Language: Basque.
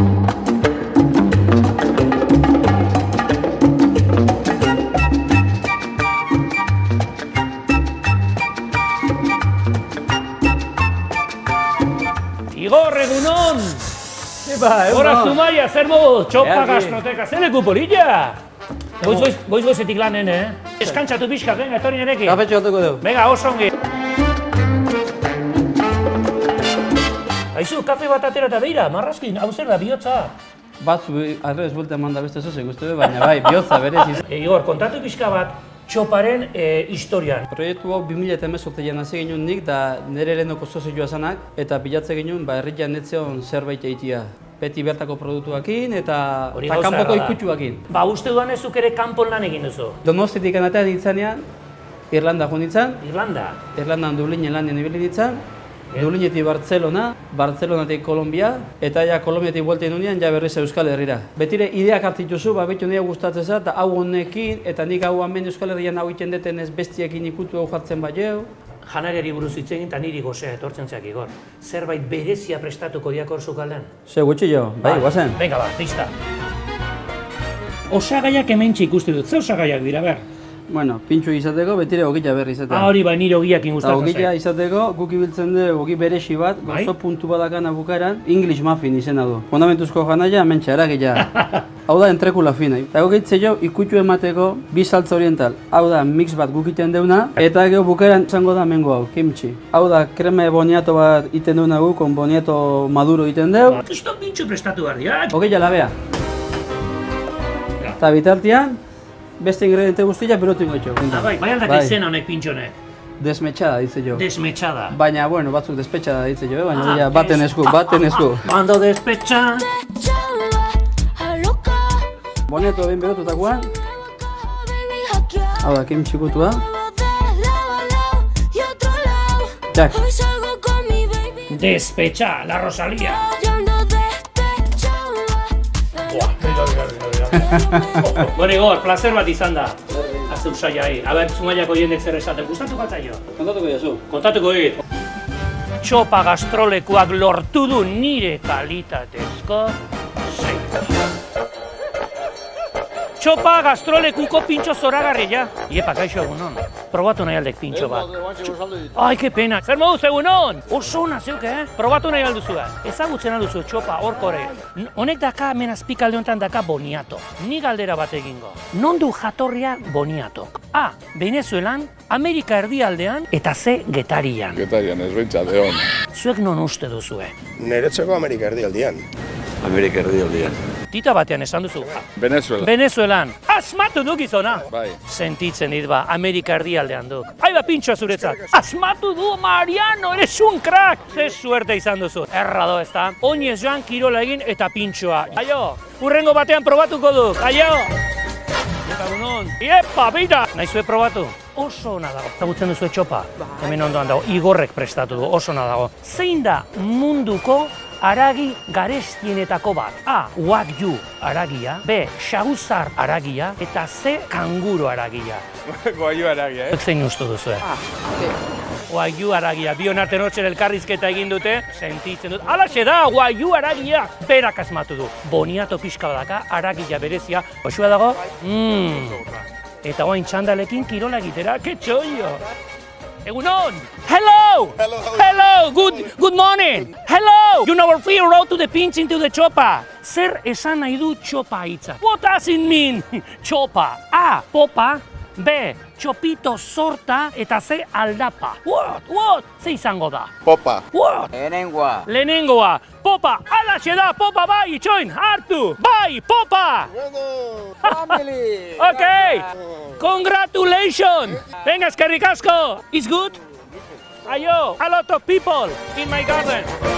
Igor, egunon! Hora Zumaia, zer moduz? Txopa gastroteka, zer leku polilla? Goiz-goizetik lanen, Eskantzatu pixka, venga, etorri nerekin. Kafetxo batuko dugu. Venga, oso ongi. Aizu, kafe bat atera eta beira, marrazkin, hau zer da, bihotza. Batzu, arrez buelta eman da beste zozek uste du, baina bai, bihotza berez. Igor, kontatu pixka bat, txoparen historian. Proiektu hau 2018an hasi ginen nik, da nire lehenoko zoze joa zanak, eta bilatze ginen, herrian netzeon zerbait eitia. Beti bertako produktuakin eta kanpoko ikutsuakin. Ba, uste duan ezuk ere kanpon lan egin duzu? Donostiatik anatea ditzanean, Irlanda joan ditzan. Irlanda? Irlandan Dublinen lanien ibili ditzan. Dublinetik Bartzelona, Bartzelonatik Kolombia, eta ja Kolombiatik buelten unean, ja berriz Euskal Herrira. Betire ideak hartituzu, betu nire gustatzen za, eta hau honekin, eta nik hau hemen Euskal Herrian hau iten deten ez bestiekin ikutu hau jartzen baieu. Janageri buruz hitz egin eta niri gozea etortzen zeak, Igor. Zerbait berezia prestatuko diak hor zukalden? Ze gutxi jo, bai, guazen. Venga ba, pista. Osagaiak hementxe ikuste dut, ze osagaiak dira, ber? Bueno, pintxo izateko, betire ogila berri izatea. Hori bai, nire ogiakin gustatzen zen. Ogila izateko, guk ibiltzen du ogi beresi bat, gozo puntu badakana bukaeran, English muffin izena du. Fundamentuzko janaia, mentxe, eragila. Hau da, entrekula fina. Eta gogitze jo, ikutxu emateko, bi saltza oriental. Hau da, mix bat guk iten deuna, eta gero bukaeran izango da mengo hau, kimchi. Hau da, kreme boniato bat iten deuna guk, kon boniato maduro iten deu. Esto pintxo prestatu behar diak. Ogila labea. Eta bitartian, beste ingrediente guztia berotu ingo etxo. Bai aldak izena honek pintxonek? Desmetxada ditze jo. Desmetxada? Baina, bueno, batzuk despetxada ditze jo, baina baten esku, baten esku. Mando despetxa. Boniato behin berotutakoan. Hau da, kimchi gutua. Jak. Despetxa, la Rosalía. Bueno, Igor, placer bat izan da. Azeu saiai. Aber, Zumaiako jendek zer esaten. Gustatuko altzaio? Kontatuko jazu. Kontatuko dit. Txopa gastrolekuak lortu du nire kalitatezko zeita. Txopa gastrolekuko pintxo zoragarria. Iepa, kaixo egunon. Probatu nahi aldek pintxo bat. Ai, ke pena. Zer moduz egunon? Oso ona zeuk, Probatu nahi alduzu da. Ezagutzen alduzu txopa horkore. Honek daka, hemen azpikalde honetan daka boniato. Ni galdera bat egingo. Non du jatorria boniatok? A. Venezuelan, Amerika erdialdean, eta C. Getarian. Getarian, ez bentsat, egon. Zuek non uste duzue? Niretzeko Amerika erdialdean. Amerika erdialdean. Tita batean esan duzu. Venezuela. Venezuelan. Asmatu du gizona. Bai. Sentitzen dit ba, Amerika erdialdean duk. Aiba pintxoa zuretzat. Asmatu du, Mariano, eres un crack. Ze suerte izan duzu. Errado ez da. Oinez joan kirola egin eta pintxoa. Aio, urrengo batean probatuko duk. Aio. Eta gunon. Iepa, bida. Naizue probatu? Oso ona dago. Zagutzen duzu txopa? Hemen ondoan dago. Igorrek prestatu du. Oso ona dago. Zein da munduko haragi garestienetako bat? A. Wagyu haragia, B. Xaguzar haragia, eta C. Kanguru haragia. Wagyu haragia, Zein ustu duzu, Wagyu haragia, bion arten hortzen elkarrizketa egin dute, sentitzen dut. Alaxe da, Wagyu haragia! Berak asmatu du. Boniato pixka badaka, haragia berezia. Oxua dago? Eta oain txandalekin kirola egitera, que txoio! Egunon! Hello! Hello! Good morning! Hello! You never feel road to the pinch into the chopa. Zer esan nahi du txopa hitza? What does it mean? Txopa. A. Popa. B. Txopito sorta. Eta C. Aldapa. What? Ze izango da? Popa. What? Lehenengoa. Lehenengoa. Popa. Alaxe da, popa bai, itxoin, hartu. Bai, popa! Family! Okay! Congratulations! Venga, eskerrik asko! It's good? Ayo, a lot of people in my garden.